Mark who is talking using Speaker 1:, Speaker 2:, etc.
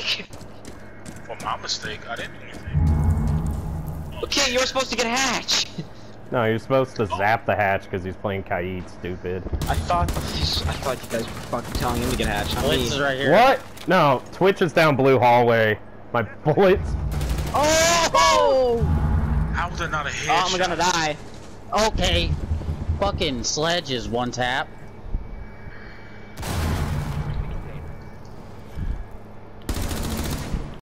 Speaker 1: mistake.
Speaker 2: For my mistake, I didn't do anything.
Speaker 1: Okay, you were supposed to get a hatch.
Speaker 3: No, you're supposed to zap the hatch because he's playing Kaid, stupid.
Speaker 1: I thought you guys were fucking telling him to get a hatch.
Speaker 4: Blitz is right here.
Speaker 3: What? No, Twitch is down blue hallway. My bullets.
Speaker 1: Oh!
Speaker 2: How was that not a
Speaker 1: Oh,
Speaker 2: headshot?
Speaker 1: I'm gonna die.
Speaker 4: Okay. Fucking Sledge is one tap.